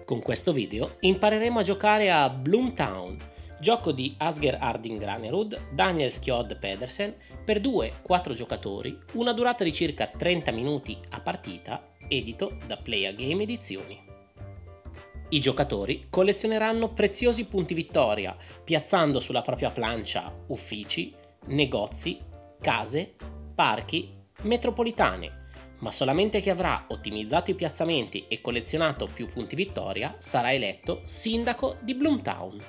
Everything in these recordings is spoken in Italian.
Con questo video impareremo a giocare a Bloomtown, gioco di Asger Harding Granerud, Daniel Skjold Pedersen, per 2-4 giocatori, una durata di circa 30 minuti a partita, edito da Play A Game Edizioni. I giocatori collezioneranno preziosi punti vittoria, piazzando sulla propria plancia uffici, negozi, case, parchi, metropolitane, ma solamente chi avrà ottimizzato i piazzamenti e collezionato più punti vittoria sarà eletto sindaco di Bloomtown.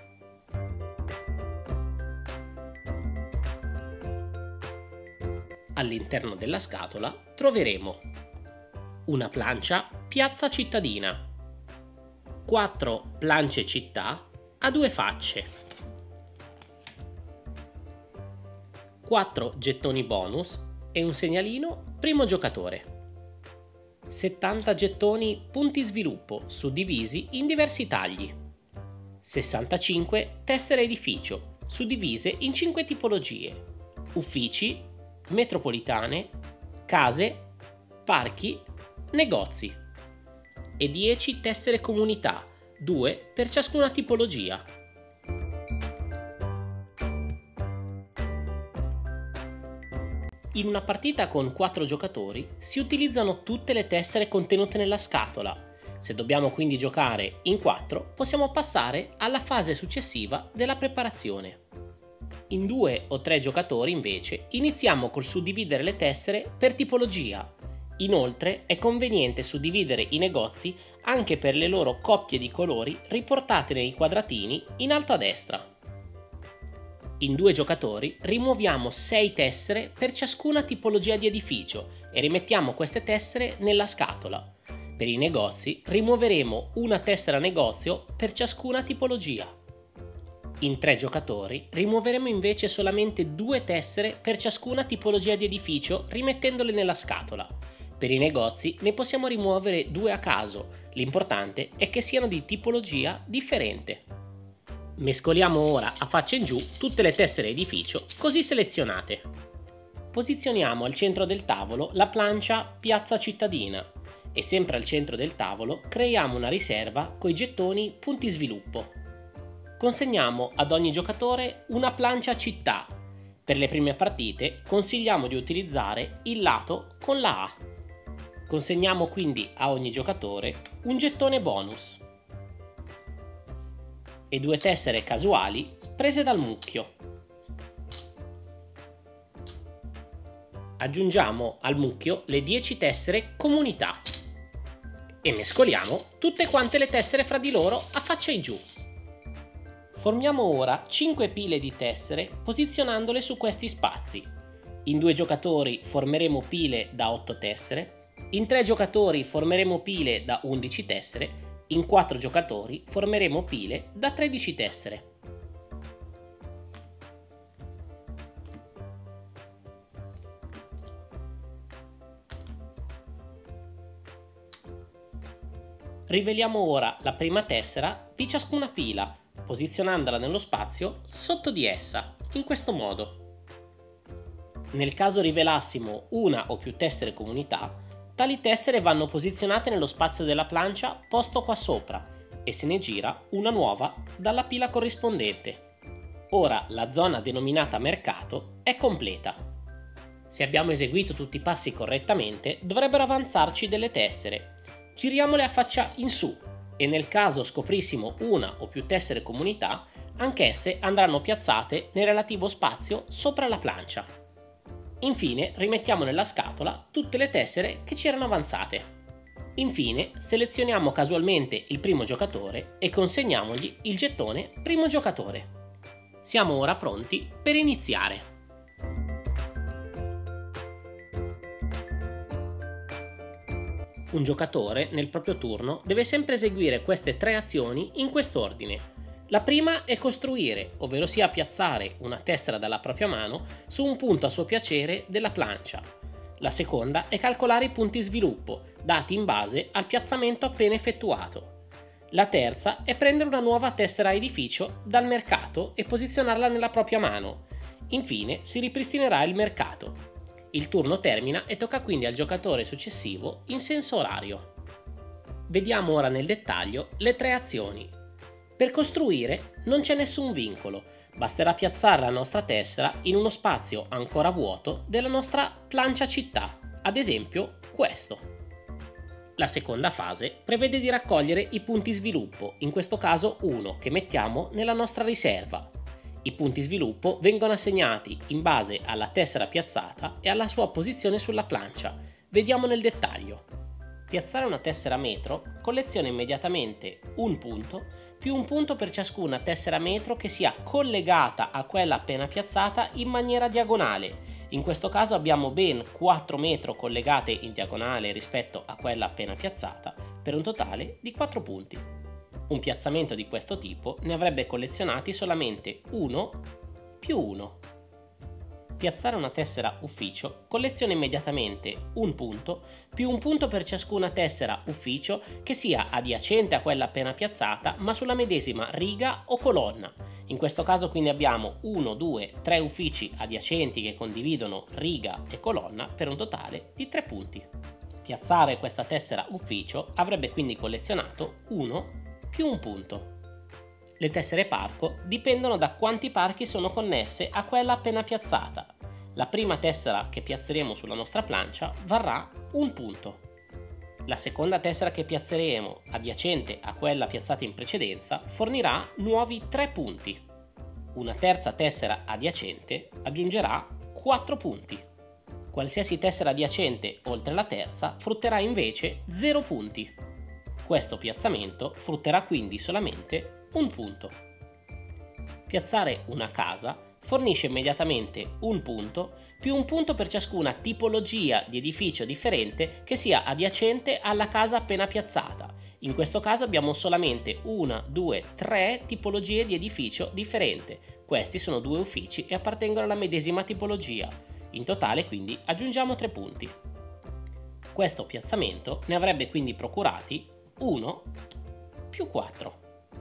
All'interno della scatola troveremo una plancia piazza cittadina, 4 plance città a 2 facce, 4 gettoni bonus e un segnalino primo giocatore. 70 gettoni punti sviluppo suddivisi in diversi tagli, 65 tessere edificio suddivise in 5 tipologie, uffici, metropolitane, case, parchi, negozi e 10 tessere comunità, 2 per ciascuna tipologia. In una partita con 4 giocatori si utilizzano tutte le tessere contenute nella scatola. Se dobbiamo quindi giocare in 4, possiamo passare alla fase successiva della preparazione. In 2 o 3 giocatori invece iniziamo col suddividere le tessere per tipologia. Inoltre è conveniente suddividere i negozi anche per le loro coppie di colori riportate nei quadratini in alto a destra. In 2 giocatori rimuoviamo 6 tessere per ciascuna tipologia di edificio e rimettiamo queste tessere nella scatola. Per i negozi rimuoveremo una tessera negozio per ciascuna tipologia. In 3 giocatori rimuoveremo invece solamente 2 tessere per ciascuna tipologia di edificio rimettendole nella scatola. Per i negozi ne possiamo rimuovere 2 a caso, l'importante è che siano di tipologia differente. Mescoliamo ora a faccia in giù tutte le tessere edificio così selezionate. Posizioniamo al centro del tavolo la plancia piazza cittadina e sempre al centro del tavolo creiamo una riserva coi gettoni punti sviluppo. Consegniamo ad ogni giocatore una plancia città. Per le prime partite consigliamo di utilizzare il lato con la A. Consegniamo quindi a ogni giocatore un gettone bonus e 2 tessere casuali prese dal mucchio. Aggiungiamo al mucchio le 10 tessere comunità e mescoliamo tutte quante le tessere fra di loro a faccia in giù. Formiamo ora 5 pile di tessere posizionandole su questi spazi. In 2 giocatori formeremo pile da 8 tessere, in 3 giocatori formeremo pile da 11 tessere, in 4 giocatori formeremo pile da 13 tessere. Riveliamo ora la prima tessera di ciascuna pila, posizionandola nello spazio sotto di essa, in questo modo. Nel caso rivelassimo una o più tessere comunità, tali tessere vanno posizionate nello spazio della plancia posto qua sopra e se ne gira una nuova dalla pila corrispondente. Ora la zona denominata mercato è completa. Se abbiamo eseguito tutti i passi correttamente, dovrebbero avanzarci delle tessere. Giriamole a faccia in su e nel caso scoprissimo una o più tessere comunità, anch'esse andranno piazzate nel relativo spazio sopra la plancia. Infine rimettiamo nella scatola tutte le tessere che ci erano avanzate. Infine selezioniamo casualmente il primo giocatore e consegniamogli il gettone primo giocatore. Siamo ora pronti per iniziare. Un giocatore nel proprio turno deve sempre eseguire queste 3 azioni in quest'ordine. La prima è costruire, ovvero sia piazzare una tessera dalla propria mano su un punto a suo piacere della plancia. La seconda è calcolare i punti sviluppo, dati in base al piazzamento appena effettuato. La terza è prendere una nuova tessera edificio dal mercato e posizionarla nella propria mano. Infine si ripristinerà il mercato. Il turno termina e tocca quindi al giocatore successivo in senso orario. Vediamo ora nel dettaglio le 3 azioni. Per costruire non c'è nessun vincolo, basterà piazzare la nostra tessera in uno spazio ancora vuoto della nostra plancia città, ad esempio questo. La seconda fase prevede di raccogliere i punti sviluppo, in questo caso 1, che mettiamo nella nostra riserva. I punti sviluppo vengono assegnati in base alla tessera piazzata e alla sua posizione sulla plancia. Vediamo nel dettaglio. Piazzare una tessera metro colleziona immediatamente un punto più un punto per ciascuna tessera metro che sia collegata a quella appena piazzata in maniera diagonale. In questo caso abbiamo ben 4 metro collegate in diagonale rispetto a quella appena piazzata, per un totale di 4 punti. Un piazzamento di questo tipo ne avrebbe collezionati solamente 1 più 1. Piazzare una tessera ufficio colleziona immediatamente un punto più un punto per ciascuna tessera ufficio che sia adiacente a quella appena piazzata ma sulla medesima riga o colonna. In questo caso quindi abbiamo 1, 2, 3 uffici adiacenti che condividono riga e colonna per un totale di 3 punti. Piazzare questa tessera ufficio avrebbe quindi collezionato 1 più un punto. Le tessere parco dipendono da quanti parchi sono connesse a quella appena piazzata. La prima tessera che piazzeremo sulla nostra plancia varrà un punto. La seconda tessera che piazzeremo adiacente a quella piazzata in precedenza fornirà nuovi 3 punti. Una terza tessera adiacente aggiungerà 4 punti. Qualsiasi tessera adiacente oltre la terza frutterà invece 0 punti. Questo piazzamento frutterà quindi solamente un punto. Piazzare una casa fornisce immediatamente un punto più un punto per ciascuna tipologia di edificio differente che sia adiacente alla casa appena piazzata. In questo caso abbiamo solamente 1, 2, 3 tipologie di edificio differente. Questi sono 2 uffici e appartengono alla medesima tipologia. In totale quindi aggiungiamo 3 punti. Questo piazzamento ne avrebbe quindi procurati 1 più 4.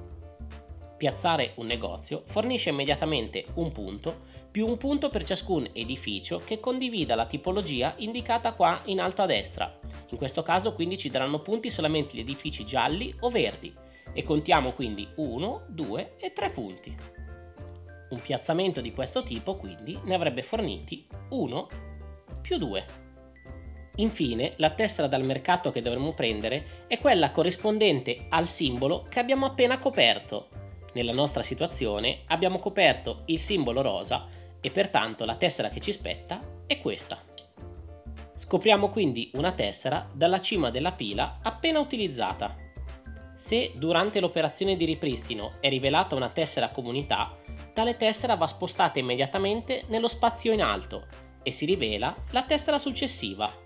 Piazzare un negozio fornisce immediatamente un punto più un punto per ciascun edificio che condivida la tipologia indicata qua in alto a destra. In questo caso quindi ci daranno punti solamente gli edifici gialli o verdi e contiamo quindi 1, 2 e 3 punti. Un piazzamento di questo tipo quindi ne avrebbe forniti 1 più 2. Infine, la tessera dal mercato che dovremo prendere è quella corrispondente al simbolo che abbiamo appena coperto. Nella nostra situazione abbiamo coperto il simbolo rosa e pertanto la tessera che ci spetta è questa. Scopriamo quindi una tessera dalla cima della pila appena utilizzata. Se durante l'operazione di ripristino è rivelata una tessera comunità, tale tessera va spostata immediatamente nello spazio in alto e si rivela la tessera successiva.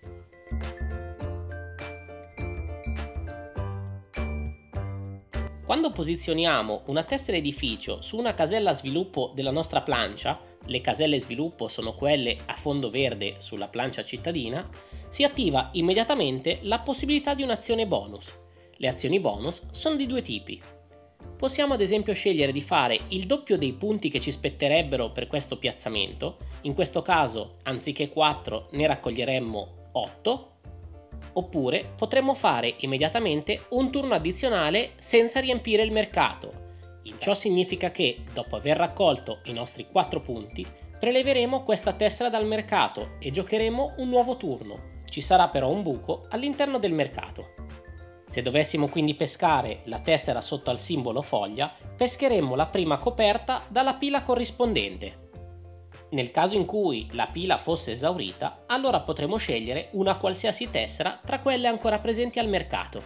Quando posizioniamo una tessera edificio su una casella sviluppo della nostra plancia, le caselle sviluppo sono quelle a fondo verde sulla plancia cittadina, si attiva immediatamente la possibilità di un'azione bonus. Le azioni bonus sono di 2 tipi. Possiamo ad esempio scegliere di fare il doppio dei punti che ci spetterebbero per questo piazzamento, in questo caso anziché 4 ne raccoglieremmo 8, oppure potremmo fare immediatamente un turno addizionale senza riempire il mercato. Ciò significa che, dopo aver raccolto i nostri 4 punti, preleveremo questa tessera dal mercato e giocheremo un nuovo turno. Ci sarà però un buco all'interno del mercato. Se dovessimo quindi pescare la tessera sotto al simbolo foglia, pescheremmo la prima coperta dalla pila corrispondente. Nel caso in cui la pila fosse esaurita, allora potremo scegliere una qualsiasi tessera tra quelle ancora presenti al mercato.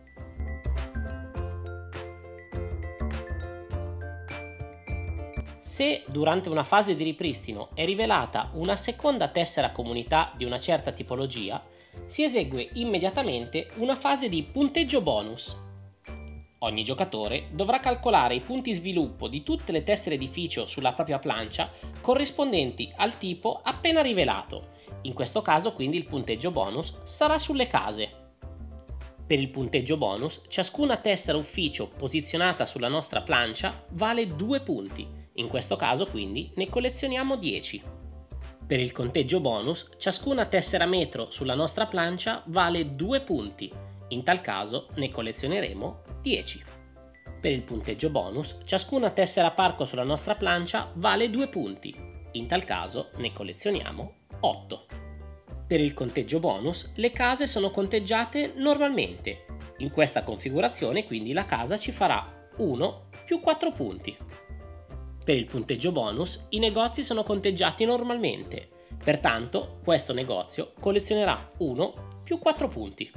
Se durante una fase di ripristino è rivelata una seconda tessera comunità di una certa tipologia, si esegue immediatamente una fase di punteggio bonus. Ogni giocatore dovrà calcolare i punti sviluppo di tutte le tessere edificio sulla propria plancia corrispondenti al tipo appena rivelato. In questo caso quindi il punteggio bonus sarà sulle case. Per il punteggio bonus, ciascuna tessera ufficio posizionata sulla nostra plancia vale 2 punti. In questo caso quindi ne collezioniamo 10. Per il conteggio bonus, ciascuna tessera metro sulla nostra plancia vale 2 punti. In tal caso ne collezioneremo 10. Per il punteggio bonus, ciascuna tessera parco sulla nostra plancia vale 2 punti. In tal caso ne collezioniamo 8. Per il conteggio bonus, le case sono conteggiate normalmente. In questa configurazione quindi la casa ci farà 1 più 4 punti. Per il punteggio bonus, i negozi sono conteggiati normalmente. Pertanto, questo negozio collezionerà 1 più 4 punti.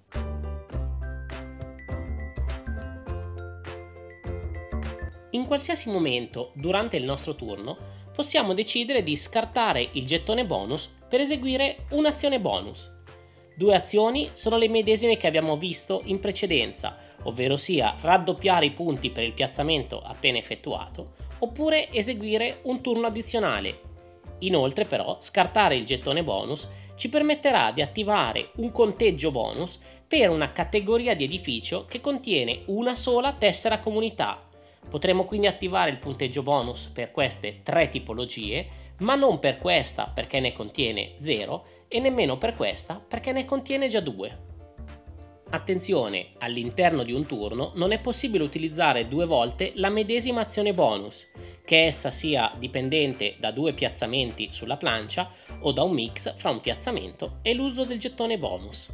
In qualsiasi momento durante il nostro turno possiamo decidere di scartare il gettone bonus per eseguire un'azione bonus. 2 azioni sono le medesime che abbiamo visto in precedenza, ovvero sia raddoppiare i punti per il piazzamento appena effettuato, oppure eseguire un turno addizionale. Inoltre però scartare il gettone bonus ci permetterà di attivare un conteggio bonus per una categoria di edificio che contiene una sola tessera comunità. Potremo quindi attivare il punteggio bonus per queste 3 tipologie, ma non per questa perché ne contiene 0 e nemmeno per questa perché ne contiene già 2. Attenzione, all'interno di un turno non è possibile utilizzare 2 volte la medesima azione bonus, che essa sia dipendente da 2 piazzamenti sulla plancia o da un mix fra un piazzamento e l'uso del gettone bonus.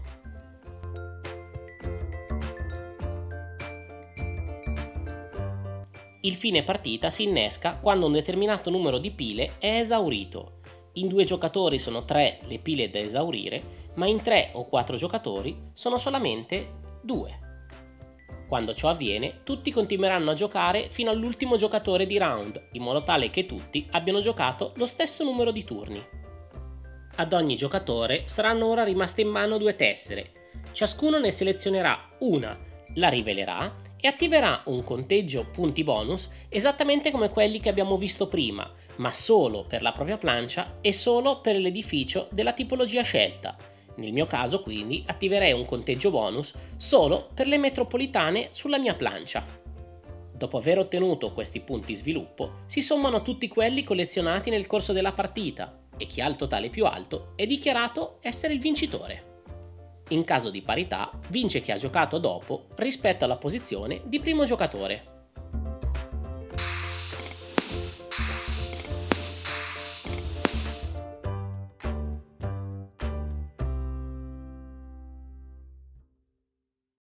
Il fine partita si innesca quando un determinato numero di pile è esaurito. In 2 giocatori sono 3 le pile da esaurire, ma in 3 o 4 giocatori sono solamente 2. Quando ciò avviene, tutti continueranno a giocare fino all'ultimo giocatore di round, in modo tale che tutti abbiano giocato lo stesso numero di turni. Ad ogni giocatore saranno ora rimaste in mano 2 tessere. Ciascuno ne selezionerà una, la rivelerà e attiverà un conteggio punti bonus esattamente come quelli che abbiamo visto prima, ma solo per la propria plancia e solo per l'edificio della tipologia scelta. Nel mio caso quindi attiverei un conteggio bonus solo per le metropolitane sulla mia plancia. Dopo aver ottenuto questi punti sviluppo, si sommano tutti quelli collezionati nel corso della partita e chi ha il totale più alto è dichiarato essere il vincitore. In caso di parità, vince chi ha giocato dopo rispetto alla posizione di primo giocatore.